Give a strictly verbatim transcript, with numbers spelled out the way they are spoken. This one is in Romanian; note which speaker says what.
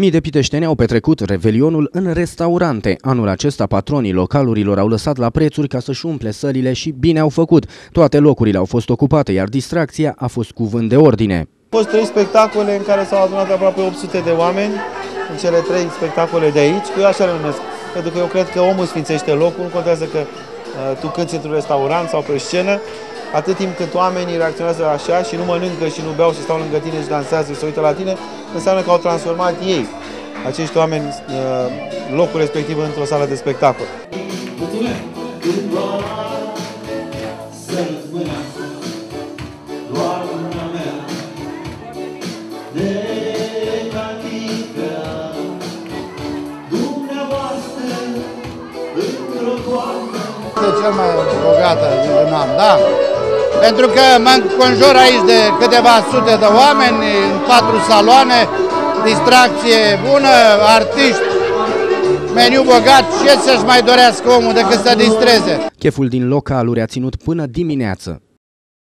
Speaker 1: Mii de piteșteni au petrecut revelionul în restaurante. Anul acesta patronii localurilor au lăsat la prețuri ca să-și umple sălile și bine au făcut. Toate locurile au fost ocupate, iar distracția a fost cuvânt de ordine.
Speaker 2: Au fost trei spectacole în care s-au adunat aproape opt sute de oameni, în cele trei spectacole de aici, că eu așa le numesc. Pentru că eu cred că omul sfințește locul, nu contează că uh, tu cânti într-un restaurant sau pe scenă, atât timp cât oamenii reacționează așa și nu mănâncă și nu beau și stau lângă tine și dansează și se uită la tine, înseamnă că au transformat ei, acești oameni, locul respectiv într-o sală de spectacol.
Speaker 3: Este cel mai bogată din an, da? Pentru că mă înconjur aici de câteva sute de oameni, în patru saloane, distracție bună, artiști, meniu bogat, ce să-și mai dorească omul decât să distreze.
Speaker 1: Cheful din localuri a ținut până dimineață.